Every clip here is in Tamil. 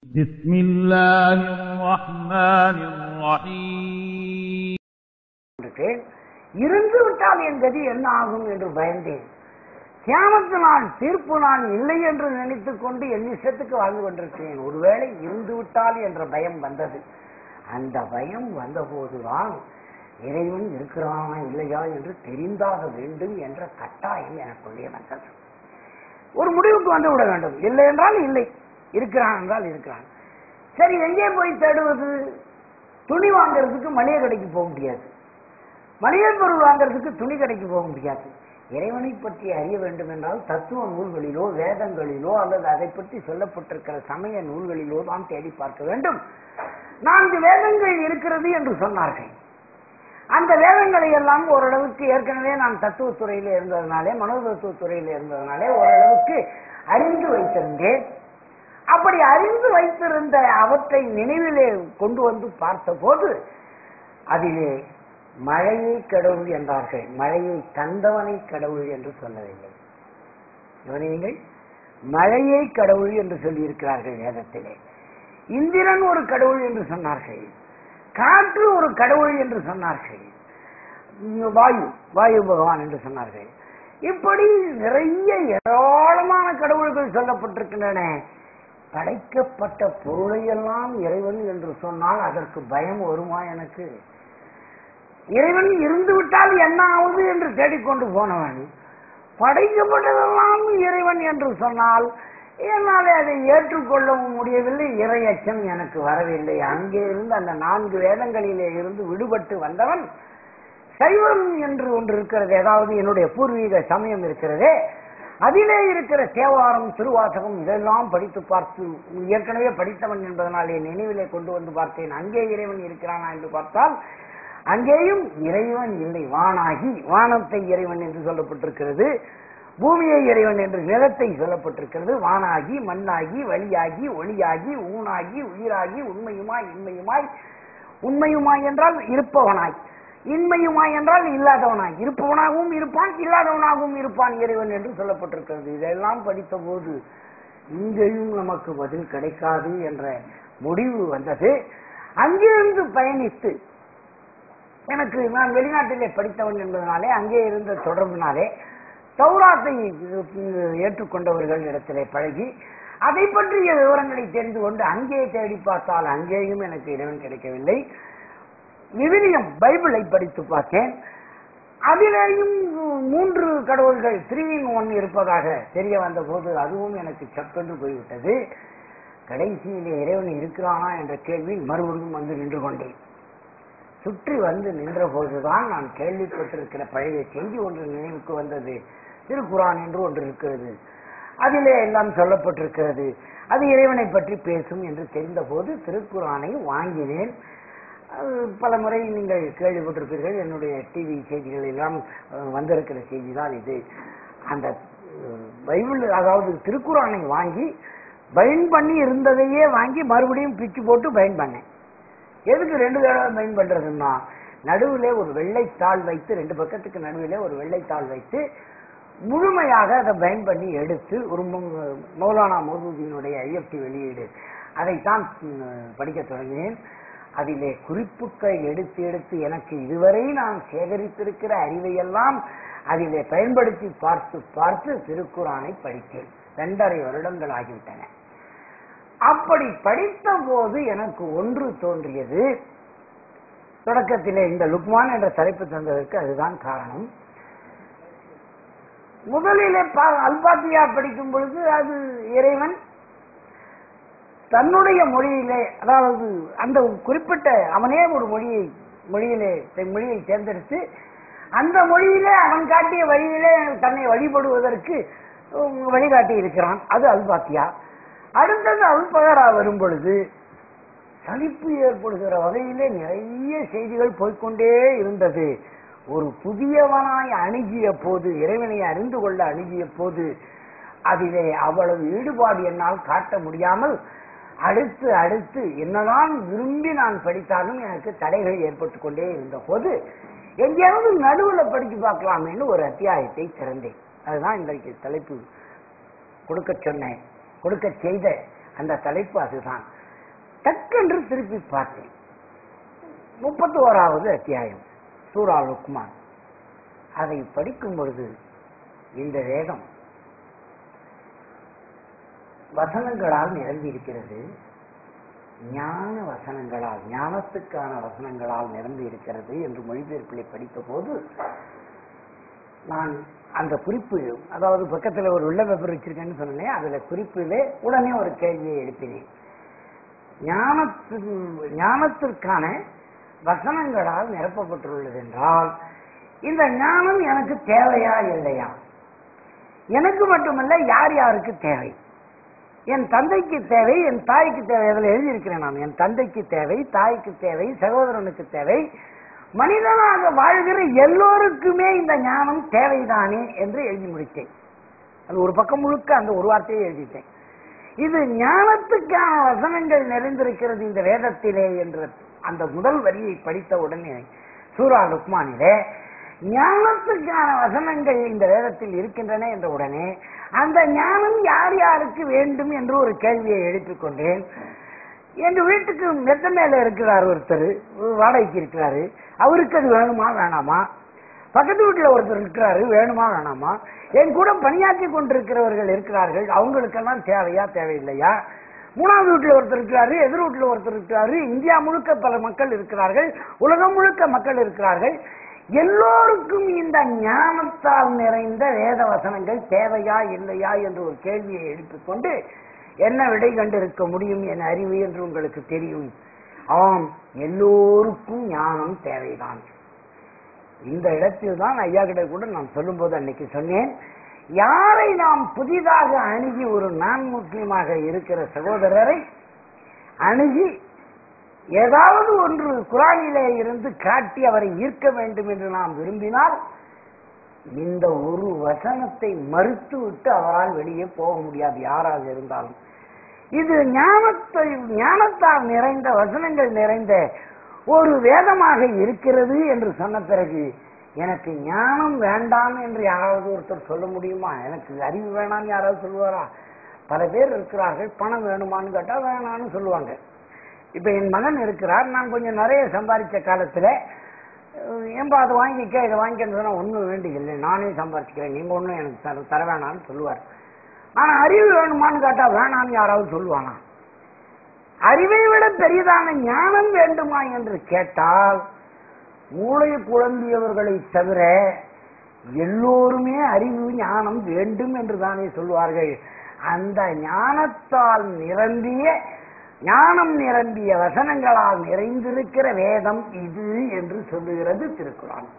بسم الله الرحمن الرحيم. இருந்து விட்டால் என் கதி என்ன ஆகும் என்று பயந்தேன். கியாமத்து நாள் தீர்ப்பு நாள் இல்லை என்று நினைத்துக் கொண்டு என் இஷ்டத்துக்கு வாழ்ந்து கொண்டிருக்கிறேன். ஒருவேளை இருந்து விட்டால் என்ற பயம் வந்தது. அந்த பயம் வந்தபோதுதான் இறைவன் இருக்கிறானா இல்லையா என்று தெரிந்தாக வேண்டும் என்ற கட்டாயம் எனக்குள்ளே வந்தது. ஒரு முடிவுக்கு வந்து விட வேண்டும். இல்லை என்றால் இல்லை, இருக்கிறான் என்றால் இருக்கிறான். சரி, எங்கே போய் தேடுவது? துணி வாங்கிறதுக்கு மளிகை கடைக்கு போக முடியாது, மளிகை பொருள் வாங்கிறதுக்கு துணி கடைக்கு போக முடியாது. இறைவனை பற்றி அறிய வேண்டும் என்றால் தத்துவ நூல்களிலோ வேதங்களிலோ அல்லது அதை பற்றி சொல்லப்பட்டிருக்கிற சமய நூல்களிலோ தான் தேடி பார்க்க வேண்டும். 4 வேதங்கள் இருக்கிறது என்று சொன்னார்கள். அந்த வேதங்களை எல்லாம் ஓரளவுக்கு ஏற்கனவே நான் தத்துவத்துறையில இருந்ததுனாலே, மனோதத்துவத்துறையில இருந்ததுனாலே ஓரளவுக்கு அறிந்து வைத்திருந்தேன். அப்படி அறிந்து வைத்திருந்த அவற்றை நினைவிலே கொண்டு வந்து பார்த்த போது அதிலே மழையை கடவுள் என்றார்கள். மழையை தந்தவனை கடவுள் என்று சொல்லவில்லை. இவனைகள் மழையை கடவுள் என்று சொல்லியிருக்கிறார்கள் வேதத்திலே. இந்திரன் ஒரு கடவுள் என்று சொன்னார்கள், காற்று ஒரு கடவுள் என்று சொன்னார்கள், வாயு பகவான் என்று சொன்னார்கள். இப்படி நிறைய ஏராளமான கடவுள்கள் சொல்லப்பட்டிருக்கின்றன. படைக்கப்பட்ட பொருளையெல்லாம் இறைவன் என்று சொன்னால் அதற்கு பயம் வருமா எனக்கு? இறைவன் இருந்து விட்டால் என்ன ஆகுது என்று தேடிக்கொண்டு போனவன் படைக்கப்பட்டதெல்லாம் இறைவன் என்று சொன்னால் என்னாலே அதை ஏற்றுக்கொள்ளவும் முடியவில்லை. இறை அச்சம் எனக்கு வரவில்லை. அங்கே இருந்து அந்த 4 வேதங்களிலே இருந்து விடுபட்டு வந்தவன் சைவம் என்று ஒன்று இருக்கிறது, ஏதாவது என்னுடைய பூர்வீக சமயம் இருக்கிறதே, அதிலே இருக்கிற தேவாரம் திருவாசகம் இதெல்லாம் படித்து பார்த்து ஏற்கனவே படித்தவன் என்பதனால் என் நினைவிலே கொண்டு வந்து பார்த்தேன். அங்கே இறைவன் இருக்கிறானா என்று பார்த்தால் அங்கேயும் இறைவன் இல்லை. வானாகி, வானத்தை இறைவன் என்று சொல்லப்பட்டிருக்கிறது, பூமியை இறைவன் என்று நிலத்தை சொல்லப்பட்டிருக்கிறது. வானாகி, மண்ணாகி, வழியாகி, ஒளியாகி, ஊனாகி, உயிராகி, உண்மையுமாய் இன்மையுமாய். உண்மையுமாய் என்றால் இருப்பவனாய், இன்மையுமாய் என்றால் இல்லாதவனாய். இருப்பவனாகவும் இருப்பான், இல்லாதவனாகவும் இருப்பான் இறைவன் என்று சொல்லப்பட்டிருக்கிறது. இதெல்லாம் படித்த போது இங்கேயும் நமக்கு பதில் கிடைக்காது என்ற முடிவு வந்தது. அங்கிருந்து பயணித்து எனக்கு, நான் வெளிநாட்டிலே படித்தவன் என்பதனாலே அங்கே இருந்த தொடர்பினாலே தௌராத்தை ஏற்றுக்கொண்டவர்கள் இடத்திலே பழகி அதை பற்றிய விவரங்களை தெரிந்து கொண்டு அங்கே தேடி பார்த்தால் அங்கேயும் எனக்கு இறைவன் கிடைக்கவில்லை. விவிலியம் பைபிளை படித்து பார்த்தேன். அதிலேயும் 3 கடவுள்கள் 3 in 1 இருப்பதாக தெரிய வந்த போது அதுவும் எனக்கு சப்பென்று போய்விட்டது. கடைசியிலே இறைவன் இருக்கிறானா என்ற கேள்வி மறுபடியும் வந்து நின்று கொண்டேன். சுற்றி வந்து நின்ற போதுதான் நான் கேள்விப்பட்டிருக்கிற பழைய செய்தி ஒன்று நினைவுக்கு வந்தது. திருக்குரான் என்று ஒன்று இருக்கிறது, அதிலே எல்லாம் சொல்லப்பட்டிருக்கிறது, அது இறைவனை பற்றி பேசும் என்று தெரிந்த போது திருக்குரானை வாங்கினேன். பல முறை நீங்கள் கேள்விப்பட்டிருப்பீர்கள், என்னுடைய டிவி செய்திகள் எல்லாம் வந்திருக்கிற செய்தி தான் இது. அந்த பைபிள், அதாவது திருக்குரானை வாங்கி பைன் பண்ணி இருந்ததையே வாங்கி மறுபடியும் பிச்சு போட்டு பைன் பண்ணேன். எதுக்கு 2 தடவை பைன் பண்றதுன்னா, நடுவிலே ஒரு வெள்ளைத்தாள் வைத்து, 2 பக்கத்துக்கு நடுவிலே ஒரு வெள்ளைத்தாள் வைத்து முழுமையாக அதை பைன் பண்ணி எடுத்து, ஒரு மௌலானா மௌதூதியினுடைய IFT வெளியீடு, அதைத்தான் படிக்க தொடங்கினேன். அதிலே குறிப்புகள் எடுத்து எடுத்து எனக்கு இதுவரை நான் சேகரித்திருக்கிற அறிவையெல்லாம் அதிலே பயன்படுத்தி பார்த்து பார்த்து திருக்குரானை படித்தேன். 2.5 வருடங்கள் ஆகிவிட்டன. அப்படி படித்த போது எனக்கு ஒன்று தோன்றியது. தொடக்கத்திலே இந்த லுக்மான் என்ற தலைப்பு தந்ததற்கு அதுதான் காரணம். முதலிலே அல்பாத்தியா படிக்கும் பொழுது அது இறைவன் தன்னுடைய மொழியிலே, அதாவது அந்த குறிப்பிட்ட அவனே ஒரு மொழியை தேர்ந்தெடுத்து அந்த மொழியிலே அவன் காட்டிய வழியிலே தன்னை வழிபடுவதற்கு வழிகாட்டி இருக்கிறான். அது அல்பாத்தியா. அடுத்தது அல்பகரா வரும் பொழுது சலிப்பு ஏற்படுகிற வகையிலே நிறைய செய்திகள் போய்கொண்டே இருந்தது. ஒரு புதியவனாய் அணுகிய போது, இறைவனை அறிந்து கொள்ள அணுகிய போது அதிலே அவ்வளவு ஈடுபாடு என்னால் காட்ட முடியாமல் அடுத்து அடுத்து என்னதான் விரும்பி நான் படித்தாலும் எனக்கு தடைகள் ஏற்பட்டு கொண்டே இருந்த போது எங்கேயாவது நடுவில் படித்து பார்க்கலாமேன்னு ஒரு அத்தியாயத்தை திறந்தேன். அதுதான் இன்றைக்கு தலைப்பு கொடுக்க செய்த அந்த தலைப்பு அதுதான். டக்கென்று திருப்பி பார்த்தேன். 31வது அத்தியாயம் சூரா லுக்மான். அதை படிக்கும் பொழுது இந்த வேதம் வசனங்களால் நிரம்பி இருக்கிறது. ஞான வசனங்களால், ஞானத்துக்கான வசனங்களால் நிரம்பி இருக்கிறது என்று மொழிபெயர்ப்பிலை படித்த போது நான் அந்த குறிப்பு, அதாவது பக்கத்தில் ஒரு உள்ள பேப்பர் வச்சிருக்கேன்னு சொன்னேன், அதுல குறிப்பிலே உடனே ஒரு கேள்வியை எழுப்பினேன். ஞானத்திற்கான வசனங்களால் நிரப்பப்பட்டுள்ளது என்றால் இந்த ஞானம் எனக்கு தேவையா இல்லையா? எனக்கு மட்டுமல்ல, யார் யாருக்கு தேவை? என் தந்தைக்கு தேவை, என் தாய்க்கு தேவை. அதில் எழுதியிருக்கிறேன் நான். என் தந்தைக்கு தேவை, தாய்க்கு தேவை, சகோதரனுக்கு தேவை, மனிதனாக வாழ்கிற எல்லோருக்குமே இந்த ஞானம் தேவைதானே என்று எழுதி முடித்தேன். அது ஒரு பக்கம் முழுக்க அந்த ஒரு வார்த்தையை எழுதிட்டேன். இது ஞானத்துக்கான வசனங்கள் நிறைந்திருக்கிறது இந்த வேதத்திலே என்ற அந்த முதல் வரியை படித்த உடனே சூரா லுக்மானிலே ஞானத்துக்கான வசனங்கள் இந்த வேதத்தில் இருக்கின்றன என்ற உடனே அந்த ஞானம் யார் யாருக்கு வேண்டும் என்று ஒரு கேள்வியை எழுப்பிக் கொண்டேன். எங்க வீட்டுக்கு மெத்த மேல இருக்கிறார் ஒருத்தர், வாடகைக்கு இருக்கிறாரு, அவருக்கு அது வேணுமா வேணாமா? பக்கத்து வீட்டுல ஒருத்தர் இருக்கிறாரு, வேணுமா வேணாமா? என் கூட பணியாற்றி கொண்டிருக்கிறவர்கள் இருக்கிறார்கள், அவங்களுக்கெல்லாம் தேவையா தேவையில்லையா? மூணாவது வீட்டுல ஒருத்தர் இருக்கிறாரு, எதிர் வீட்டுல ஒருத்தர் இருக்கிறாரு, இந்தியா முழுக்க பல மக்கள் இருக்கிறார்கள், உலகம் முழுக்க மக்கள் இருக்கிறார்கள். எல்லோருக்கும் இந்த ஞானத்தால் நிறைந்த வேத வசனங்கள் தேவையா இல்லையா என்று ஒரு கேள்வியை எழுப்பிக் கொண்டு என்ன விடை கண்டிருக்க முடியும் என் அறிவு என்று உங்களுக்கு தெரியும். ஆம், எல்லோருக்கும் ஞானம் தேவைதான். இந்த இடத்தில் தான் ஐயா கிட்ட கூட நான் சொல்லும் போது அன்னைக்கு சொன்னேன், யாரை நாம் புதிதாக அணுகி ஒரு நான் முஸ்லீமாக இருக்கிற சகோதரரை அணுகி ஏதாவது ஒன்று குரானிலே இருந்து காட்டி அவரை ஈர்க்க வேண்டும் என்று நாம் விரும்பினால் இந்த ஒரு வசனத்தை மறுத்து விட்டு அவரால் வெளியே போக முடியாது, யாராக இருந்தாலும். இது ஞானத்தால் நிறைந்த வசனங்கள் நிறைந்த ஒரு வேதமாக இருக்கிறது என்று சொன்ன பிறகு எனக்கு ஞானம் வேண்டாம் என்று யாராவது ஒருத்தர் சொல்ல முடியுமா? எனக்கு அறிவு வேணாம்னு யாராவது சொல்லுவாரா? பல பேர் இருக்கிறார்கள், பணம் வேணுமான்னு கேட்டா வேணான்னு சொல்லுவாங்க. இப்ப என் மகன் இருக்கிறார், நான் கொஞ்சம் நிறைய சம்பாதிச்ச காலத்துல ஏன்பா அதை வாங்கிக்க இதை வாங்கிக்கன்னு சொன்னா ஒன்றும் வேண்டியதில்லை, நானே சம்பாதிச்சுக்கிறேன், நீங்க ஒன்றும் எனக்கு தர வேணான்னு சொல்லுவார். ஆனா அறிவு வேணுமான்னு கேட்டா வேணான்னு யாராவது சொல்லுவானா? அறிவை விட பெரியதான ஞானம் வேண்டுமா என்று கேட்டால் மூளை குழம்பியவர்களை தவிர எல்லோருமே அறிவு ஞானம் வேண்டும் என்று தானே சொல்வார்கள். அந்த ஞானத்தால் ஞானம் நிரம்பிய வசனங்களால் நிறைந்திருக்கிற வேதம் இது என்று சொல்லுகிறது திருக்குர்ஆன்.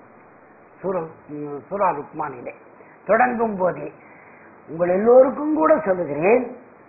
சூரா லுக்மானிலே தொடங்கும் போதே உங்கள் எல்லோருக்கும் கூட சொல்லுகிறேன்,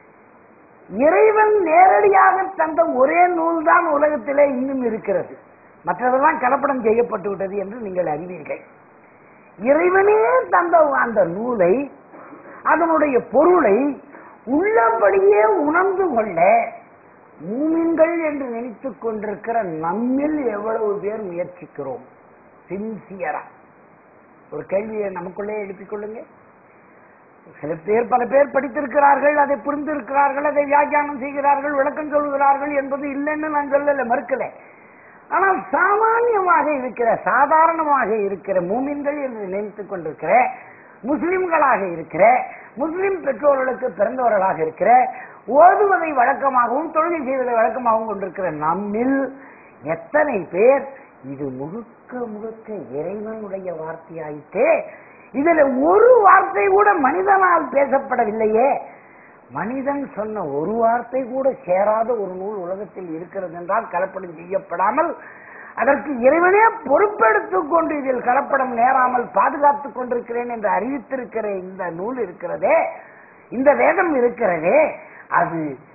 இறைவன் நேரடியாக தந்த ஒரே நூல் தான் உலகத்திலே இன்னும் இருக்கிறது, மற்றதெல்லாம் கலப்படம் செய்யப்பட்டு விட்டது என்று நீங்கள் அறிவீர்கள். இறைவனே தந்த அந்த நூலை, அதனுடைய பொருளை உள்ளபடியே உணர்ந்து கொள்ள மூமின்கள் என்று நினைத்துக் கொண்டிருக்கிற நம்மில் எவ்வளவு பேர் முயற்சிக்கிறோம் சின்சியரா? ஒரு கேள்வியை நமக்குள்ளே எழுப்பிக் கொள்ளுங்க. சில பேர், பல பேர் படித்திருக்கிறார்கள், அதை புரிந்திருக்கிறார்கள், அதை வியாக்கியானம் செய்கிறார்கள், விளக்கம் சொல்கிறார்கள் என்பது இல்லைன்னு நான் சொல்லல, மறுக்கல. ஆனால் சாமானியமாக இருக்கிற, சாதாரணமாக இருக்கிற மூமின்கள் என்று நினைத்துக் கொண்டிருக்கிற, முஸ்லிம்களாக இருக்கிற, முஸ்லிம் பெற்றோர்களுக்கு பிறந்தவர்களாக இருக்கிற, ஓதுவதை வழக்கமாகவும் தொழுகை செய்வதை வழக்கமாகவும் கொண்டிருக்கிற நம்மில் எத்தனை பேர் இது முழுக்க முழுக்க இறைவனுடைய வார்த்தையாயிட்டே, இதுல ஒரு வார்த்தை கூட மனிதனால் பேசப்படவில்லையே, மனிதன் சொன்ன ஒரு வார்த்தை கூட சேராத ஒரு நூல் உலகத்தில் இருக்கிறது என்றால் கலப்படம் செய்யப்படாமல் அதற்கு இறைவனே பொறுப்பெடுத்துக் கொண்டு இதில் கலப்படம் நேராமல் பாதுகாத்துக் கொண்டிருக்கிறேன் என்று அறிவித்திருக்கிற இந்த நூல் இருக்கிறதே, இந்த வேதம் இருக்கிறதே, அது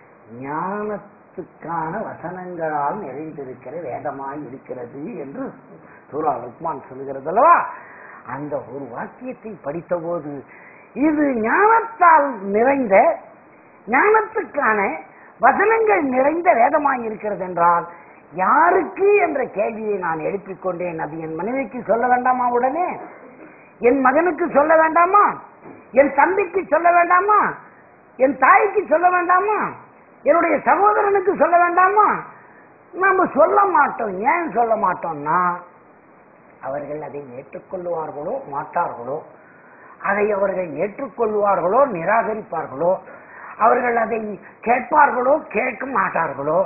ஞானத்துக்கான வசனங்களால் நிறைந்திருக்கிற வேதமாய் இருக்கிறது என்று சூரா லுக்மான் சொல்லுகிறது அல்லவா? அந்த ஒரு வாக்கியத்தை படித்த போது இது ஞானத்தால் நிறைந்த, ஞானத்துக்கான வசனங்கள் நிறைந்த வேதமாய் இருக்கிறது என்றால் யாருக்கு என்ற கேள்வியை நான் எழுப்பிக் கொண்டேன். அது என் மனைவிக்கு சொல்ல வேண்டாமா? உடனே என் மகனுக்கு சொல்ல வேண்டாமா? என் தம்பிக்கு சொல்ல வேண்டாமா? என் தாய்க்கு சொல்ல வேண்டாமா? என்னுடைய சகோதரனுக்கு சொல்ல வேண்டாமா? நம்ம சொல்ல மாட்டோம். ஏன் சொல்ல மாட்டோம்னா, அவர்கள் அதை ஏற்றுக்கொள்வார்களோ மாட்டார்களோ, அதை அவர்கள் ஏற்றுக்கொள்வார்களோ நிராகரிப்பார்களோ, அவர்கள் அதை கேட்பார்களோ கேட்க மாட்டார்களோ,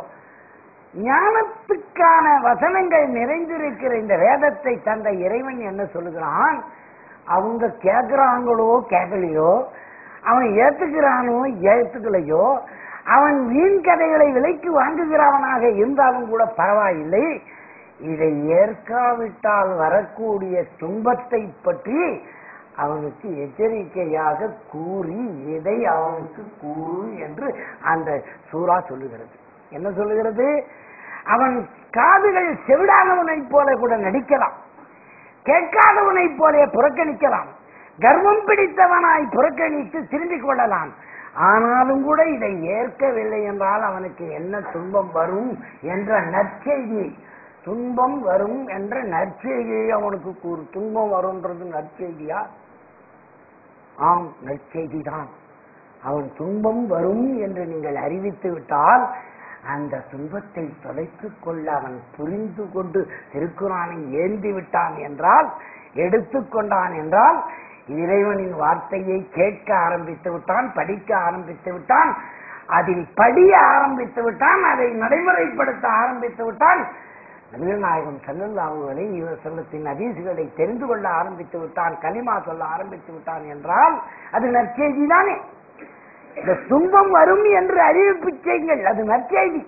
ஞானத்துக்கான வசனங்கள் நிறைந்திருக்கிற இந்த வேதத்தை தந்த இறைவன் என்ன சொல்லுகிறான்? அவங்க கேட்கிறாங்களோ கேட்கலையோ, அவன் ஏத்துக்கிறானோ ஏத்துக்கலையோ, அவன் வீண் கதைகளை விலைக்கு வாங்குகிறவனாக இருந்தாலும் கூட பரவாயில்லை, இதை ஏற்காவிட்டால் வரக்கூடிய துன்பத்தை பற்றி அவனுக்கு எச்சரிக்கையாக கூறி இதை அவனுக்கு கூறு என்று அந்த சூரா சொல்லுகிறது. என்ன சொல்லுகிறது? அவன் காதுகள் செவிடாதவனை போல கூட நடிக்கலாம், கேட்காதவனை போல புறக்கணிக்கலாம், கர்வம் பிடித்தவனாய் புறக்கணித்து திரும்பிக் கொள்ளலாம். ஆனாலும் கூட இதை ஏற்கவில்லை என்றால் அவனுக்கு என்ன துன்பம் வரும் என்ற நற்செய்தி, துன்பம் வரும் என்ற நற்செய்தியை அவனுக்கு கூறு. துன்பம் வரும்ன்றது நற்செய்தியா? ஆம், நற்செய்திதான். அவன் துன்பம் வரும் என்று நீங்கள் அறிவித்து விட்டால் அந்த துன்பத்தை தொலைத்துக் கொள்ள அவன் புரிந்து கொண்டு திருக்குறானை ஏந்தி விட்டான் என்றால், எடுத்துக்கொண்டான் என்றால், இறைவனின் வார்த்தையை கேட்க ஆரம்பித்து விட்டான், படிக்க ஆரம்பித்து விட்டான், அதில் படிய ஆரம்பித்து விட்டான், அதை நடைமுறைப்படுத்த ஆரம்பித்து விட்டான், நபிகள் நாயகம் ஸல்லல்லாஹு அலைஹி வஸல்லத்தின் ஹதீஸ்களை தெரிந்து கொள்ள ஆரம்பித்து விட்டான், கலிமா சொல்ல ஆரம்பித்து விட்டான் என்றால் அது நற்செய்தி தானே. இந்த துன்பம் வரும் என்று அறிவிப்பு செய்யுங்கள், அது நற்செய்தி.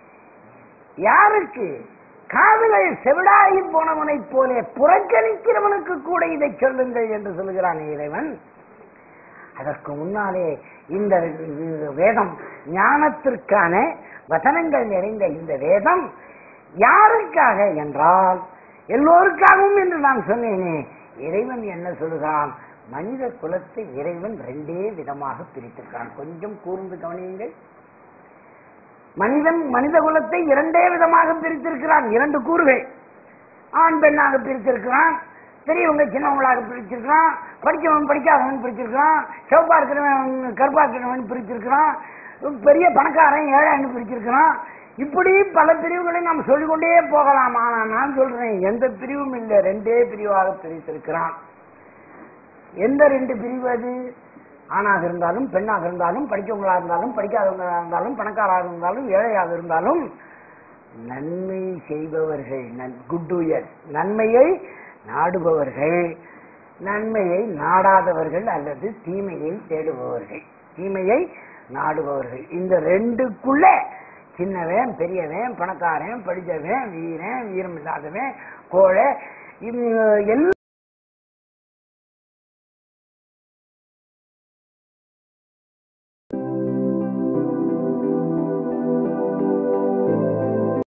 யாருக்கு? காதுகள் செவிடாகி போனவனை போலே புறக்கணிக்கிறவனுக்கு கூட இதை சொல்லுங்கள் என்று சொல்லுகிறான் இறைவன். அதற்கு முன்னாலே இந்த வேதம், ஞானத்திற்கான வசனங்கள் நிறைந்த இந்த வேதம் யாருக்காக என்றால் எல்லோருக்காகவும் என்று நான் சொன்னேனே. இறைவன் என்ன சொல்லுகிறான்? மனித குலத்தை இறைவன் ரெண்டே விதமாக பிரித்திருக்கிறான். கொஞ்சம் கூர்ந்து கவனியுங்கள். மனித குலத்தை இரண்டே விதமாக பிரித்திருக்கிறான். இரண்டு கூறுகள். ஆண் பெண்ணாக பிரித்திருக்கிறான், பெரியவங்க சின்னவங்களாக பிரிச்சிருக்கிறான், படிச்சவன் படிக்காதவன் பிரிச்சிருக்கிறான், சிவப்பா இருக்கிறவன் கருப்பா இருக்கிறவன் பிரிச்சிருக்கிறான், பெரிய பணக்காரன் ஏழைன்னு பிரிச்சிருக்கிறான். இப்படி பல பிரிவுகளை நாம் சொல்லிக்கொண்டே போகலாம். ஆனால் நான் சொல்றேன், எந்த பிரிவும் இல்லை, ரெண்டே பிரிவாக பிரித்திருக்கிறான். எந்த ரெண்டு பிரிவு அது? ஆணாக இருந்தாலும் பெண்ணாக இருந்தாலும், படித்தவங்களாக இருந்தாலும் படிக்காதவங்களாக இருந்தாலும், பணக்காராக இருந்தாலும் ஏழையாக இருந்தாலும், நன்மை செய்பவர்கள், குட்டுயர், நன்மையை நாடுபவர்கள், நன்மையை நாடாதவர்கள் அல்லது தீமையை தேடுபவர்கள், தீமையை நாடுபவர்கள். இந்த ரெண்டுக்குள்ள சின்னவன் பெரியவன், பணக்காரன் படித்தவன், வீரன் வீரம் இல்லாதவன், கோழை, எல்லா